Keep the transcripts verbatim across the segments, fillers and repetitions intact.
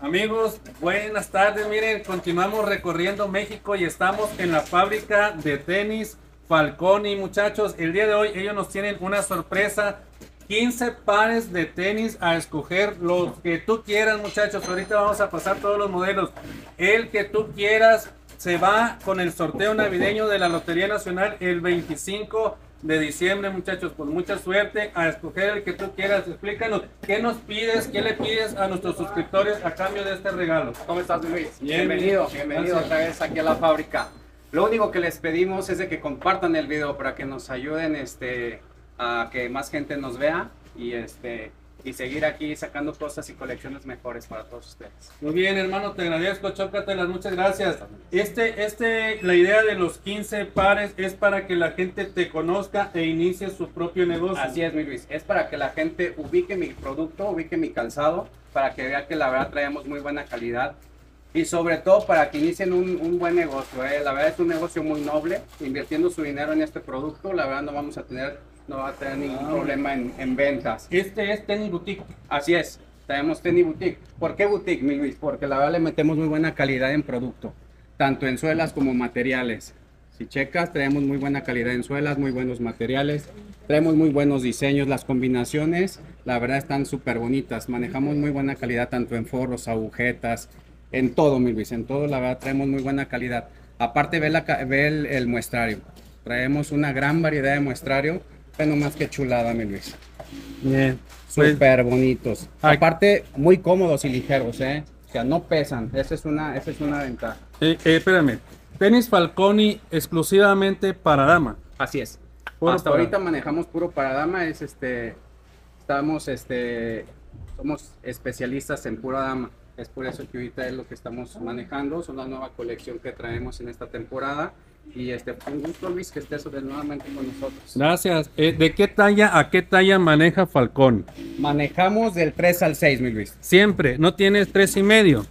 Amigos, buenas tardes. Miren, continuamos recorriendo México y estamos en la fábrica de tenis Falconi. Muchachos, el día de hoy ellos nos tienen una sorpresa. quince pares de tenis a escoger, los que tú quieras, muchachos. Ahorita vamos a pasar todos los modelos. El que tú quieras se va con el sorteo navideño de la Lotería Nacional el veinticinco de diciembre, muchachos. Con mucha suerte a escoger el que tú quieras. Explícanos, ¿qué nos pides? ¿Qué le pides a nuestros suscriptores a cambio de este regalo? ¿Cómo estás, Luis? Bien, bienvenido, bienvenido gracias. otra vez aquí a la fábrica. Lo único que les pedimos es de que compartan el video para que nos ayuden este, a que más gente nos vea y, este, y seguir aquí sacando cosas y colecciones mejores para todos ustedes. Muy bien, hermano, te agradezco, chócatelas, muchas gracias. Este, este, la idea de los quince pares es para que la gente te conozca e inicie su propio negocio. Así es, mi Luis. Es para que la gente ubique mi producto, ubique mi calzado, para que vea que la verdad traemos muy buena calidad. Y sobre todo para que inicien un, un buen negocio. ¿eh? La verdad es un negocio muy noble. Invirtiendo su dinero en este producto, la verdad no vamos a tener, no va a tener ningún Ah. problema en, en ventas. Este es Tenis Boutique. Así es, tenemos Tenis Boutique. ¿Por qué Boutique, mi Luis? Porque la verdad le metemos muy buena calidad en producto, tanto en suelas como materiales. Si checas, traemos muy buena calidad en suelas, muy buenos materiales, traemos muy buenos diseños, las combinaciones, la verdad están súper bonitas. Manejamos muy buena calidad tanto en forros, agujetas, en todo, mi Luis, en todo, la verdad traemos muy buena calidad. Aparte, ve, la, ve el, el muestrario, traemos una gran variedad de muestrario, pero más que chulada, mi Luis. Bien. Pues, Súper bonitos. Ay. Aparte, muy cómodos y ligeros, ¿eh? O sea, no pesan. Esa es una, esa es una ventaja. eh, eh, espérame. Tenis Falconi exclusivamente para dama. Así es. Puro Hasta para- ahorita manejamos puro para dama. Es este, estamos, este, somos especialistas en pura dama. Es por eso que ahorita es lo que estamos manejando. Es una nueva colección que traemos en esta temporada. Y este, un gusto, Luis, que estés nuevamente con nosotros. Gracias. Eh, ¿de qué talla a qué talla maneja Falconi? Manejamos del tres al seis, mi Luis. Siempre. ¿No tienes tres y medio?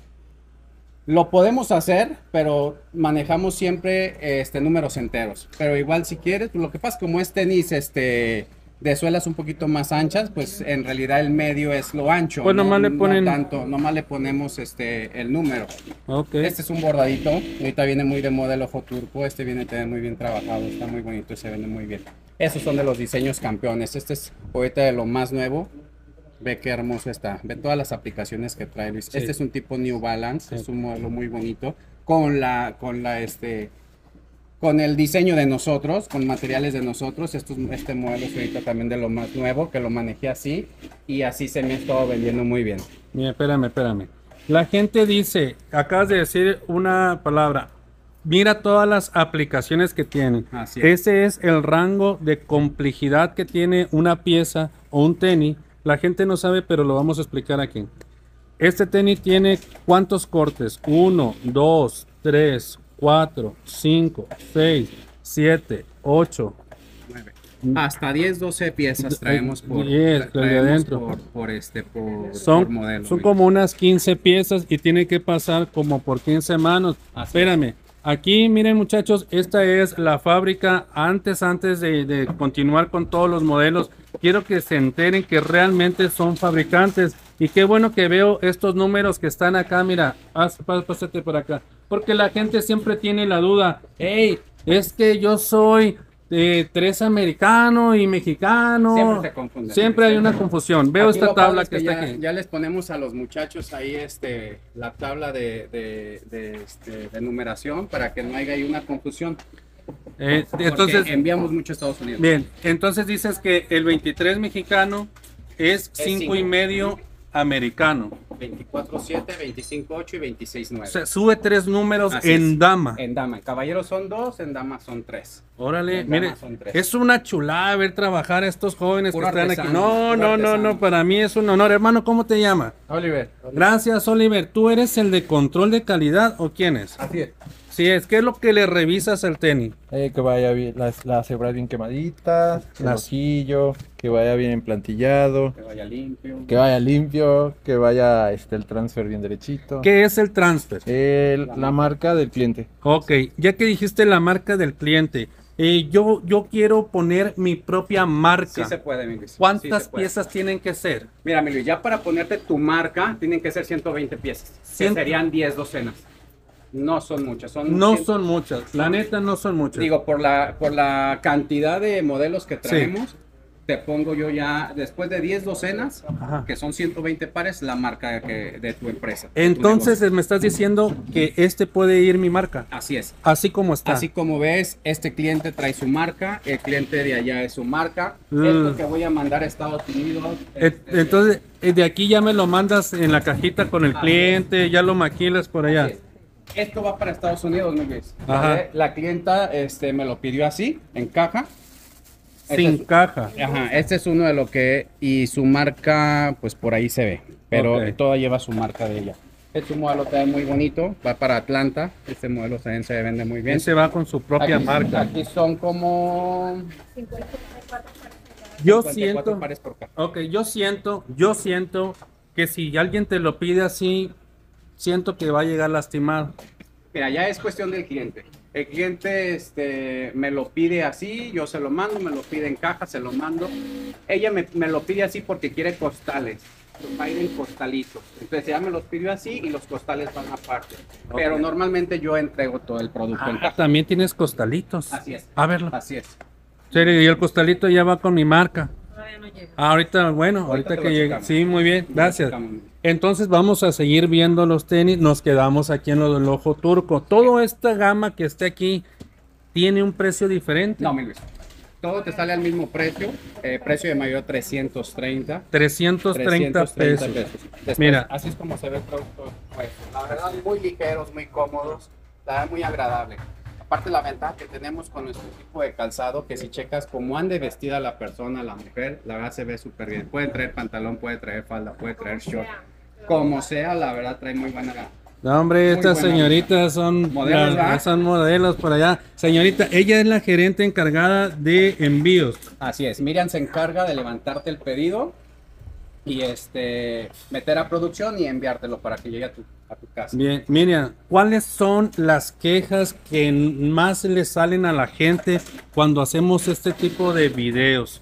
Lo podemos hacer, pero manejamos siempre este, números enteros. Pero igual si quieres, pues, lo que pasa como es tenis este, de suelas un poquito más anchas, pues en realidad el medio es lo ancho. Pues no, nomás le no ponen- tanto, nomás le ponemos este, el número. Ok. Este es un bordadito, ahorita viene muy de moda el ojo turco, este viene también muy bien trabajado, está muy bonito y se vende muy bien. Esos son de los diseños campeones, este es ahorita de lo más nuevo. Ve qué hermoso está. Ve todas las aplicaciones que trae Luis. Sí. Este es un tipo New Balance, Sí. es un modelo muy bonito con la con la este con el diseño de nosotros, con materiales de nosotros. Estos, este modelo es ahorita también de lo más nuevo, que lo manejé así y así se me ha estado vendiendo muy bien. Mira, espérame, espérame. La gente dice, acabas de decir una palabra. Mira todas las aplicaciones que tienen. Así es. Ese es el rango de complejidad que tiene una pieza o un tenis. La gente no sabe, pero lo vamos a explicar aquí. Este tenis tiene ¿cuántos cortes? uno, dos, tres, cuatro, cinco, seis, siete, ocho. Hasta diez, doce piezas traemos por, diez, los de traemos adentro. por, por este por, por Son, modelo. son Luis. como unas quince piezas y tiene que pasar como por quince manos. Así Espérame. Aquí, miren, muchachos, esta es la fábrica. Antes, antes de, de continuar con todos los modelos, quiero que se enteren que realmente son fabricantes. Y qué bueno que veo estos números que están acá. Mira, haz- pá- pásate por acá. Porque la gente siempre tiene la duda. Hey, es que yo soy de tres americano y mexicano. Siempre se confunden. Siempre hay una confusión. Veo Aquí esta lo padre tabla es que está ya, aquí. ya les ponemos a los muchachos ahí este, la tabla de, de, de, este, de numeración para que no haya ahí una confusión. Eh, Porque entonces, enviamos mucho a Estados Unidos. bien, entonces dices que el veintitrés mexicano es cinco cinco. y medio americano. veinticuatro siete, veinticinco ocho y veintiséis nueve. O sea, sube tres números Así en es. dama. En dama. En caballeros son dos, en dama son tres. Órale, en mire, dama son tres. es una chulada ver trabajar a estos jóvenes Puro que están aquí. artesano, No, puro no, no, artesano. no, para mí es un honor. Hermano, ¿cómo te llama? Oliver, Gracias, Oliver. ¿Tú eres el de control de calidad o quién es? así es. Sí, es. ¿Qué es lo que le revisas al tenis? Eh, que vaya bien, las, las hebras bien quemaditas, el Las- ojillo, que vaya bien emplantillado, Que vaya limpio. que vaya limpio, que vaya este, el transfer bien derechito. ¿Qué es el transfer? El- la marca del cliente. Ok, ya que dijiste la marca del cliente, Eh, yo, yo quiero poner mi propia marca. Sí se puede, mi Luis. Sí ¿Cuántas se puede. piezas tienen que ser? Mira, mi Luis, ya para ponerte tu marca tienen que ser ciento veinte piezas, Cien- que serían diez docenas. No son muchas, son No cien- son muchas, la neta no son muchas. Digo, por la, por la cantidad de modelos que traemos, te pongo yo ya, después de diez docenas, Ajá. que son ciento veinte pares, la marca que, de tu empresa. de tu Entonces negocio. me estás diciendo que este puede ir mi marca, Así es. así como está. Así como ves, este cliente trae su marca, el cliente de allá es su marca. Mm. Esto que voy a mandar a Estados Unidos. Eh, este, Entonces, eh, de aquí ya me lo mandas en la cajita con el cliente, ya lo maquilas por allá. así es. Esto va para Estados Unidos, mi Luis. Ajá. ¿Vale? La clienta este, me lo pidió así, en caja. Este Sin es- caja. Ajá, este es uno de lo que, y su marca, pues por ahí se ve, pero Ok. toda lleva su marca de ella. Este modelo también muy bonito, va para Atlanta, este modelo también se vende muy bien. Ese va con su propia Aquí- marca. Aquí son como Yo cincuenta y cuatro siento, pares por caja. ok, yo siento, yo siento que si alguien te lo pide así, siento que va a llegar lastimado. Mira, ya es cuestión del cliente. El cliente este, me lo pide así, yo se lo mando, me lo pide en caja, se lo mando. Ella me, me lo pide así porque quiere costales. Va a ir en costalitos. Entonces ya me los pidió así y los costales van aparte. Pero normalmente yo entrego todo el producto en Ah, caja. también tienes costalitos. Así es. A verlo. Así es. Serio, y el costalito ya va con mi marca. Todavía no llega. Ah, ahorita, bueno, Ahorita ahorita, te que lo llegue. checamos. Sí, muy bien, Lo gracias. checamos. Entonces vamos a seguir viendo los tenis. Nos quedamos aquí en lo del ojo turco. Toda esta gama que esté aquí tiene un precio diferente. No, mi Luis. Todo te sale al mismo precio. eh, precio de mayor trescientos treinta. trescientos treinta pesos. Después, Mira. así es como se ve el producto. Pues, la verdad, muy ligeros, muy cómodos, la verdad, muy agradable. Aparte, la ventaja que tenemos con nuestro tipo de calzado, que si checas cómo ande vestida la persona, la mujer, la verdad se ve súper bien. Puede traer pantalón, puede traer falda, puede traer short. Como sea, la verdad trae muy buena. No, hombre, Muy estas buena. señoritas son Modelos, las- ¿verdad? son modelos por allá. Señorita, ella es la gerente encargada de envíos. Así es, Miriam se encarga de levantarte el pedido y este meter a producción y enviártelo para que llegue a tu, a tu casa. Bien, Miriam, ¿cuáles son las quejas que más le salen a la gente cuando hacemos este tipo de videos?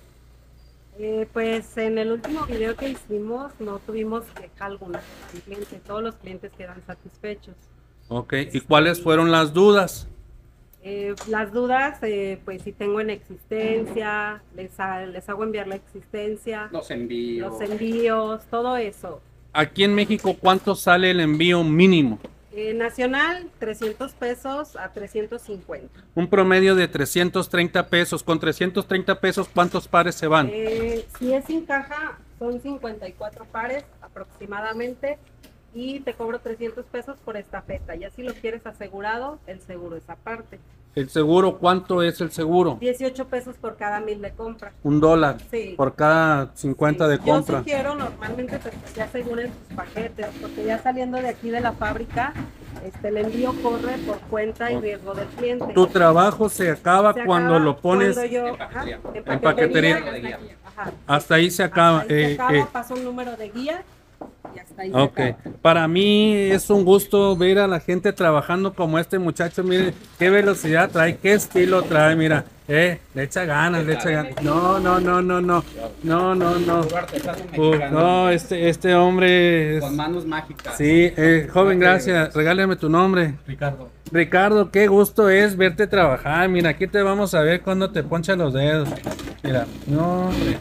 Eh, pues en el último video que hicimos no tuvimos queja alguna del cliente. Todos los clientes quedan satisfechos. Ok, ¿y cuáles fueron las dudas? Eh, las dudas, eh, pues si tengo en existencia, les, ha- les hago enviar la existencia, Los envíos. los envíos, todo eso. Aquí en México, ¿cuánto sale el envío mínimo? Eh, nacional, trescientos pesos a trescientos cincuenta. Un promedio de trescientos treinta pesos. Con trescientos treinta pesos, ¿cuántos pares se van? Eh, si es sin caja, son cincuenta y cuatro pares aproximadamente y te cobro trescientos pesos por estafeta. Ya si lo quieres asegurado, el seguro es aparte. ¿El seguro, cuánto es el seguro? dieciocho pesos por cada mil de compra. Un dólar Sí. por cada cincuenta de Yo compra. sugiero normalmente que se aseguren sus paquetes, porque ya saliendo de aquí de la fábrica, este, el envío corre por cuenta y riesgo del cliente. Tu trabajo se acaba Se cuando acaba lo pones, cuando yo- en paquetería. ajá, En paquetería. Ajá. hasta ahí se acaba. Hasta ahí se eh, acaba, eh. pasa un número de guía y hasta ahí Ok, se acaba. para mí es un gusto ver a la gente trabajando como este muchacho. Mire qué velocidad trae, qué estilo trae. Mira, eh, le echa ganas, le echa ganas. No, no, no, no, no, no, no, no. Artesano Uh, mexicano, no, este, este hombre es- con manos mágicas. sí, eh, joven, gracias. Regálame tu nombre. Ricardo. Ricardo, qué gusto es verte trabajar. Mira, aquí te vamos a ver cuando te poncha los dedos. Mira, no, hombre.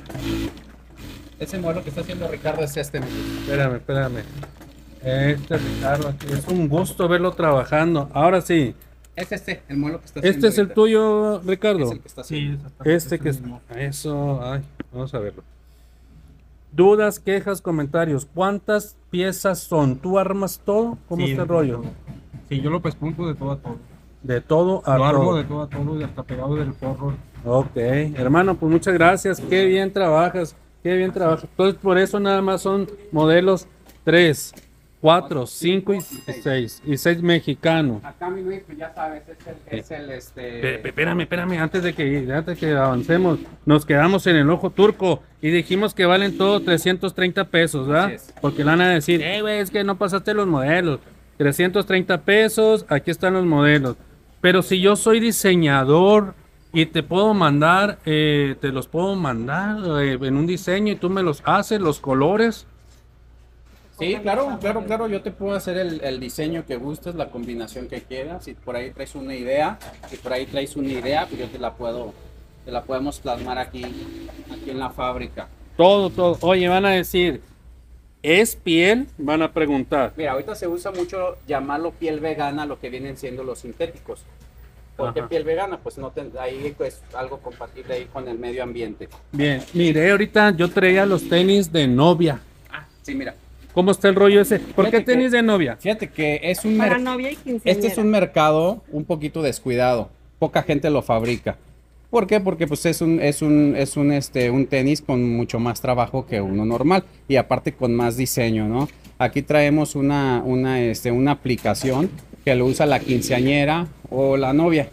Ese modelo que está haciendo Ricardo es este. Espérame, espérame. Este Ricardo, aquí. Es un gusto verlo trabajando. Ahora sí, Es este, el modelo que está haciendo. este es el ahorita. tuyo, Ricardo. Es el que está haciendo. Este que es. Eso, ay, vamos a verlo. Dudas, quejas, comentarios. ¿Cuántas piezas son? ¿Tú armas todo? ¿Cómo Sí, está el de rollo? todo. Sí, yo lo pespunto de todo a todo. De todo a Lo armo todo. de todo a todo y hasta pegado del forro. Ok, hermano, pues muchas gracias. Qué bien trabajas. Qué bien trabajas. Entonces, por eso nada más son modelos tres, cuatro, cinco y seis. Y seis mexicanos. Acá mi Luis, pues ya sabes, es el, es el Pe- este. pe- Espérame, espérame, antes de que antes de que avancemos, nos quedamos en el ojo turco y dijimos que valen todo trescientos treinta pesos, ¿verdad? Así es. Porque le van a decir, eh, güey, es que no pasaste los modelos. trescientos treinta pesos, aquí están los modelos. Pero si yo soy diseñador Y te puedo mandar, eh, te los puedo mandar eh, en un diseño y tú me los haces, los colores. Sí, claro, claro, claro, yo te puedo hacer el, el diseño que gustes, la combinación que quieras. Si por ahí traes una idea, si por ahí traes una idea, pues yo te la puedo, te la podemos plasmar aquí, aquí en la fábrica. Todo, todo. Oye, van a decir, ¿es piel? Van a preguntar. Mira, ahorita se usa mucho llamarlo piel vegana, lo que vienen siendo los sintéticos. ¿Por qué Ajá. piel vegana? Pues no ten- ahí pues algo compatible ahí con el medio ambiente. Bien, mire, ahorita yo traía los tenis de novia. Ah, sí, mira. ¿Cómo está el rollo ese? ¿Por qué Fíjate que- tenis de novia? Fíjate que es un Para mer- novia y quinceañera. este es un mercado un poquito descuidado. Poca gente lo fabrica. ¿Por qué? Porque pues es un es un es un este un tenis con mucho más trabajo que uno normal y aparte con más diseño, ¿no? Aquí traemos una una este una aplicación que lo usa la quinceañera o la novia,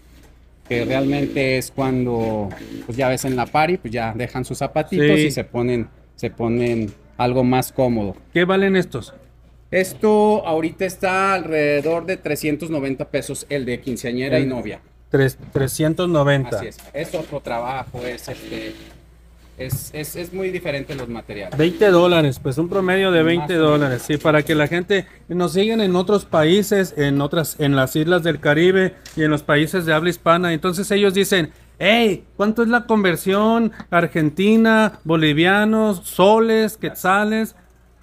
que realmente es cuando pues ya ves en la party, pues ya dejan sus zapatitos Sí. y se ponen se ponen algo más cómodo. ¿Qué valen estos? Esto ahorita está alrededor de trescientos noventa pesos el de quinceañera y El- novia. Tres- trescientos noventa. Así es. Es otro trabajo, es este es, es, es muy diferente los materiales. veinte dólares, pues un promedio de Más veinte o menos. dólares, sí, para que la gente nos sigan en otros países, en otras, en las islas del Caribe y en los países de habla hispana. Entonces ellos dicen, hey, ¿cuánto es la conversión argentina, bolivianos, soles, quetzales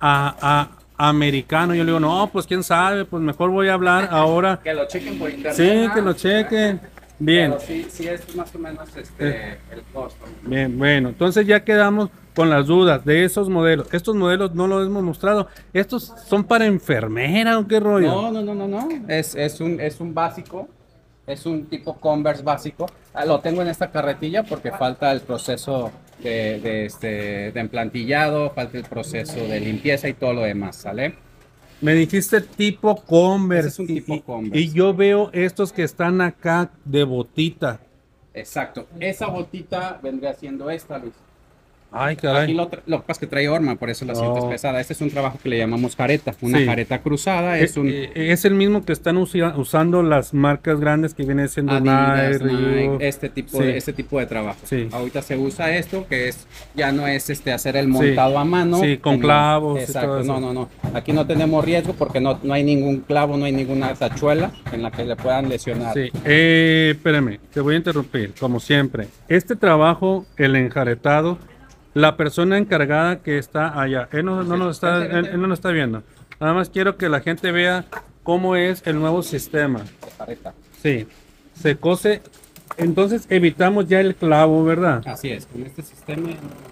a, a americano? Yo le digo, no, pues quién sabe, pues mejor voy a hablar ahora. Que lo chequen por internet. Sí, ¿no? que lo chequen. Bien. Pero sí, sí es más o menos este el costo. Bien, bueno, entonces ya quedamos con las dudas de esos modelos. Estos modelos no los hemos mostrado. ¿Estos son para enfermera o qué rollo? No, no, no, no, no. Es, es un es un básico. Es un tipo Converse básico. Ah, lo tengo en esta carretilla porque falta el proceso de, de, este, de emplantillado, falta el proceso de limpieza y todo lo demás, ¿sale? Me dijiste tipo Converse. Ese es un y- tipo y- Converse. Y yo veo estos que están acá de botita. Exacto. Esa botita vendría siendo esta, Luis. Ay, Aquí caray. lo, tra- lo que pasa es que trae horma, por eso la sientes Oh. pesada. Este es un trabajo que le llamamos jareta, una Sí. jareta cruzada. Eh, Es un eh, es el mismo que están usi- usando las marcas grandes que viene siendo Adidas, Nike, Reebok. Nike, este tipo, Sí. de, este tipo de trabajo. Sí. Ahorita se usa esto, que es ya no es este hacer el montado a mano. Sí, con sino- clavos y Exacto, todo eso. no, no, no. Aquí no tenemos riesgo porque no, no hay ningún clavo, no hay ninguna tachuela en la que le puedan lesionar. Sí, eh, espérame, te voy a interrumpir, como siempre. Este trabajo, el enjaretado, la persona encargada que está allá, él no, no nos está, él, él no nos está viendo. Nada más quiero que la gente vea cómo es el nuevo sistema. Jareta. Sí, se cose, entonces evitamos ya el clavo, ¿verdad? Así es, con este sistema no,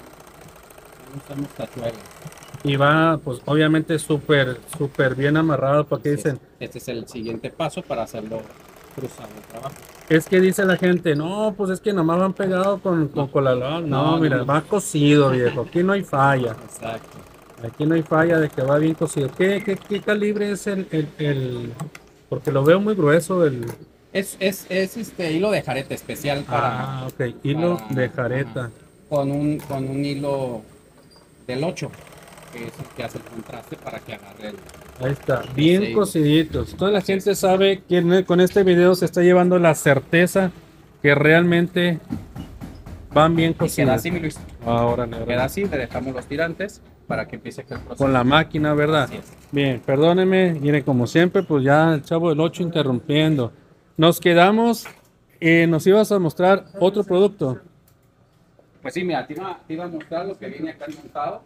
no usamos tachuelas. Y va, pues obviamente súper, súper bien amarrado, porque Así es. dicen, Este es el siguiente paso para hacerlo cruzado el trabajo. es que dice la gente, no, pues es que nomás van pegado con, con colalón. No, No, mira, no. va cosido, viejo, aquí no hay falla. Exacto. Aquí no hay falla de que va bien cocido. ¿Qué, qué, qué calibre es el, el, el- Porque lo veo muy grueso el... Es, es, es este hilo de jareta especial para, Ah, ok. Hilo para- de jareta. ajá, con un con un hilo del ocho, que es el que hace el contraste para que agarre el... Ahí está. Bien Sí. cociditos. Toda la gente sabe que en- con este video se está llevando la certeza que realmente van bien Y queda cocidos. así, mi Luis. Ahora, Queda así, le dejamos los tirantes para que empiece el proceso. con la máquina, ¿verdad? Así es. Bien, perdónenme, miren, como siempre, pues ya el chavo del ocho interrumpiendo. Nos quedamos, eh, nos ibas a mostrar otro producto. Pues sí, mira, te iba, te iba a mostrar lo que viene acá montado.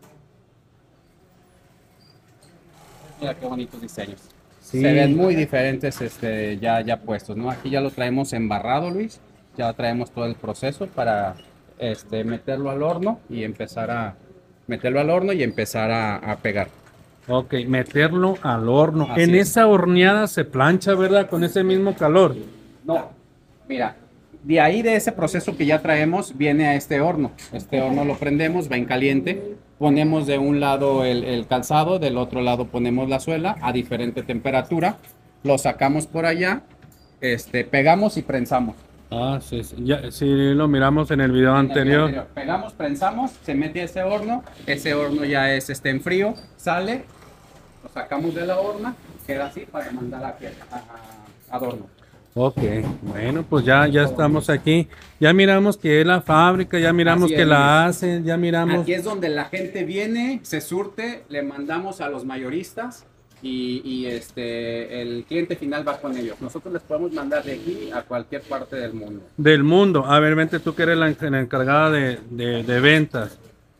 Mira qué bonitos diseños. Sí. Se ven muy diferentes este, ya, ya puestos, ¿no? Aquí ya lo traemos embarrado, Luis. Ya traemos todo el proceso para este, meterlo al horno y empezar a meterlo al horno y empezar a, a pegar. Ok, meterlo al horno. Así En es. esa horneada se plancha, ¿verdad? Con ese mismo calor. No, mira, de ahí de ese proceso que ya traemos viene a este horno. Este horno lo prendemos, va en caliente. Ponemos de un lado el, el calzado, del otro lado ponemos la suela a diferente temperatura. Lo sacamos por allá, este, pegamos y prensamos. Ah, sí, sí, ya, sí, lo miramos en el video En el anterior. anterior. Pegamos, prensamos, se mete a ese horno. Ese horno ya es este, en frío, sale, lo sacamos de la horna, queda así para mandar aquí a, a- a adorno. Ok, bueno, pues ya, ya estamos aquí. Ya miramos que es la fábrica, ya miramos Así que es, la hacen, ya miramos. Aquí es donde la gente viene, se surte, le mandamos a los mayoristas y, y, este, el cliente final va con ellos. Nosotros les podemos mandar de aquí a cualquier parte del mundo. Del mundo. A ver, vente tú que eres la, la encargada de, de- de ventas.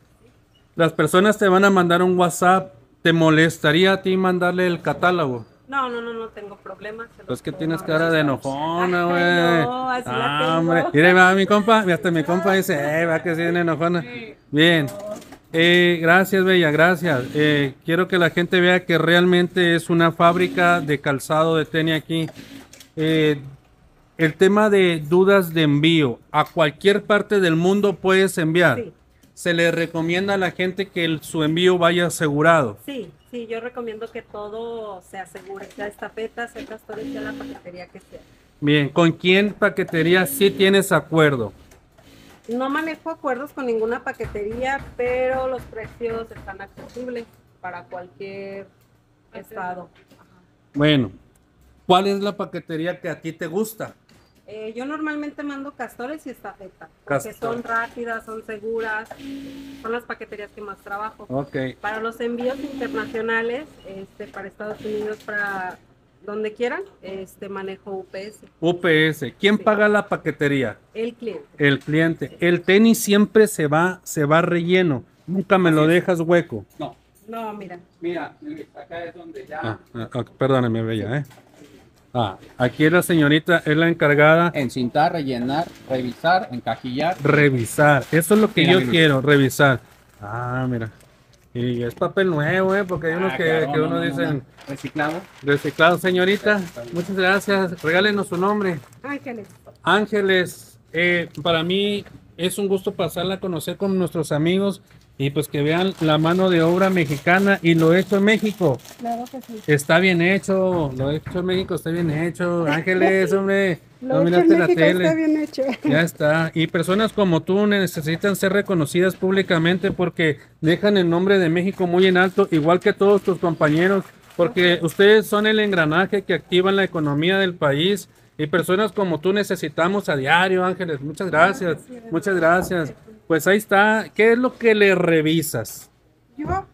Las personas te van a mandar un WhatsApp. ¿Te molestaría a ti mandarle el catálogo? No, no, no, no tengo problema. se los Pues que puedo tienes mandar. cara de enojona, Ay, güey. no, así la Ah, tengo. hombre. Mire, va mi compa, hasta mi compa dice, eh, va que sí viene enojona. Bien. Eh, gracias, Bella, gracias. Eh, quiero que la gente vea que realmente es una fábrica de calzado de tenis aquí. Eh, el tema de dudas de envío, a cualquier parte del mundo puedes enviar. Sí. Se le recomienda a la gente que el- su envío vaya asegurado. Sí, sí, yo recomiendo que todo se asegure, sea estafeta, sea castores, sea la paquetería que sea. Bien, ¿con quién paquetería sí tienes acuerdo? No manejo acuerdos con ninguna paquetería, pero los precios están accesibles para cualquier estado. Ajá. Bueno, ¿cuál es la paquetería que a ti te gusta? Eh, yo normalmente mando castores y estafeta, porque Castor. son rápidas, son seguras, son las paqueterías que más trabajo. Ok, Para los envíos internacionales, este, para Estados Unidos, para donde quieran, este, manejo U P S, U P S. ¿Quién Sí. paga la paquetería? el cliente. El cliente. El tenis siempre se va, se va relleno. Nunca me Así lo es. dejas hueco. No, No, mira, mira, Luis, acá es donde ya... Ah, ah, ah, perdóname, Bella, ¿eh? Ah, aquí es la señorita, es la encargada. Encintar, rellenar, revisar, encajillar. Revisar. Eso es lo que Mira, yo mira. quiero, revisar. Ah, mira. Y es papel nuevo, ¿eh? Porque hay unos Ah, que, claro, que no, uno no, no, dicen no. Reciclado. reciclado. Señorita, muchas gracias. Regálenos su nombre. Ángeles. Ángeles, eh, para mí es un gusto pasarla a conocer con nuestros amigos y pues que vean la mano de obra mexicana y lo hecho en México. Claro que sí. Está bien hecho, lo hecho en México está bien hecho. Ángeles, hombre, no Lo hecho miraste en la México tele. está bien hecho. Ya está. Y personas como tú necesitan ser reconocidas públicamente porque dejan el nombre de México muy en alto, igual que todos tus compañeros, porque ustedes son el engranaje que activan la economía del país. Y personas como tú necesitamos a diario, Ángeles. Muchas gracias. Muchas gracias. Pues ahí está. ¿Qué es lo que le revisas? Yo,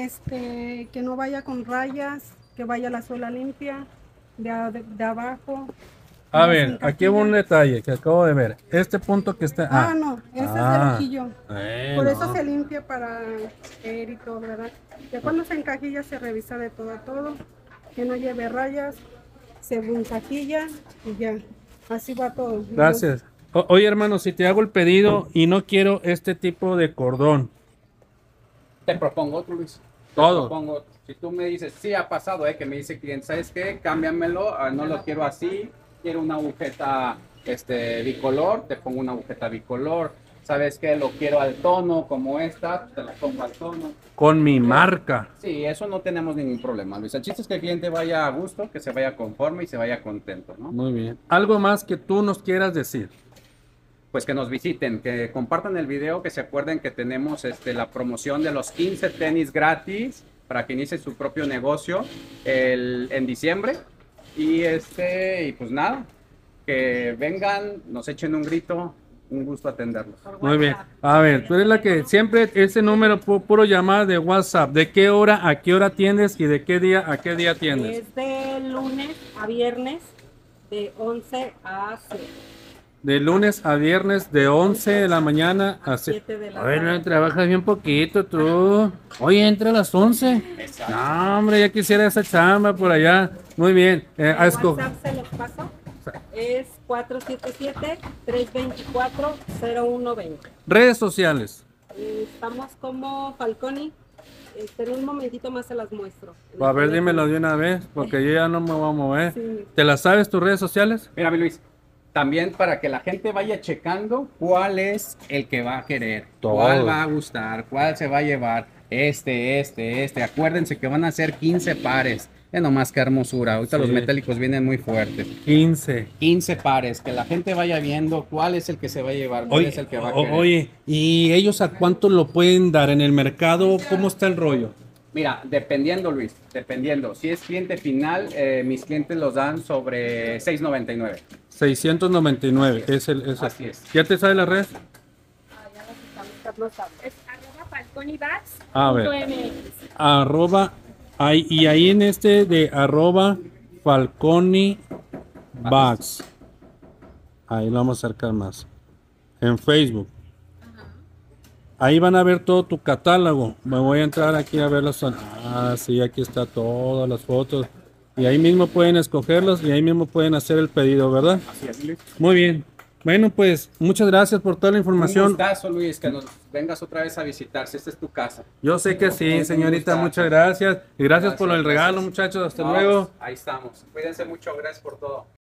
este, que no vaya con rayas, que vaya la suela limpia, de, a- de- de abajo. A no ver, sin aquí hubo un castilla. detalle que acabo de ver. Este punto que está. Ah, no, ese es Ah. el ojillo. Eh, Por no. eso se limpia para ver y todo, ¿verdad? Ya cuando se encajilla se revisa de todo a todo, que no lleve rayas, se encajilla y ya. Así va todo. Gracias. O- oye, hermano, si te hago el pedido y no quiero este tipo de cordón, Te propongo otro, Luis. Te Todo. propongo otro. Si tú me dices, sí ha pasado, eh, que me dice el cliente, ¿sabes qué? Cámbiamelo, ah, no lo quiero así, quiero una agujeta este, bicolor, te pongo una agujeta bicolor. ¿Sabes qué? Lo quiero al tono, como esta, te la pongo al tono. con mi marca. Sí, eso no tenemos ningún problema, Luis. El chiste es que el cliente vaya a gusto, que se vaya conforme y se vaya contento, ¿no? Muy bien. ¿Algo más que tú nos quieras decir? Pues que nos visiten, que compartan el video, que se acuerden que tenemos este, la promoción de los quince tenis gratis para que inicien su propio negocio el, en diciembre. Y, este, y pues nada, que vengan, nos echen un grito, un gusto atenderlos. Por Muy bien. WhatsApp. A ver, tú eres la que siempre ese número pu- puro llamada de WhatsApp. ¿De qué hora a qué hora atiendes y de qué día a qué día atiendes? Es de lunes a viernes, de once a siete. De lunes a viernes de once de la mañana a se- siete de la Oye, no, tarde. trabajas bien poquito tú. Oye, entra a las once. No, hombre, ya quisiera esa chamba por allá. Muy bien. Eh, a El esco- WhatsApp se los paso. Es cuatro siete siete, tres dos cuatro, cero uno dos cero. Redes sociales. Eh, Estamos como Falconi. Este, en un momentito más se las muestro. A ver, dímelo de una vez, porque yo ya no me voy a mover. Sí. ¿Te las sabes tus redes sociales? Mira, mi Luis, también para que la gente vaya checando cuál es el que va a querer, Todo. cuál va a gustar, cuál se va a llevar, este, este, este. Acuérdense que van a ser quince pares. Ya nomás qué hermosura. Ahorita Sí. los metálicos vienen muy fuertes. quince. quince pares, que la gente vaya viendo cuál es el que se va a llevar, cuál Oye, es el que va a o- querer. oye, ¿y ellos a cuánto lo pueden dar en el mercado? ¿Cómo está el rollo? Mira, dependiendo, Luis, dependiendo. Si es cliente final, eh, mis clientes los dan sobre seis noventa y nueve. seiscientos noventa y nueve. Es el, es el- Así es. ¿Ya te sabe la red? Ah, ya las estamos, no sabe. Es arroba falconibags A ver. punto M X. Arroba, ahí- y ahí en este de arroba Falconi Bags. Ahí lo vamos a acercar más. En Facebook. Ahí van a ver todo tu catálogo. Me voy a entrar aquí a ver las. Ah, sí, aquí está todas las fotos. Y ahí mismo pueden escogerlos y ahí mismo pueden hacer el pedido, ¿verdad? Así es, Luis. Muy bien. Bueno, pues muchas gracias por toda la Un información. gustazo, Luis, que nos vengas otra vez a visitar. Si esta es tu casa. Yo sé que sí, Un señorita. gustazo. Muchas gracias. Y gracias por el Gracias, regalo, gracias. muchachos. Hasta No, luego. Ahí estamos. Cuídense mucho. Gracias por todo.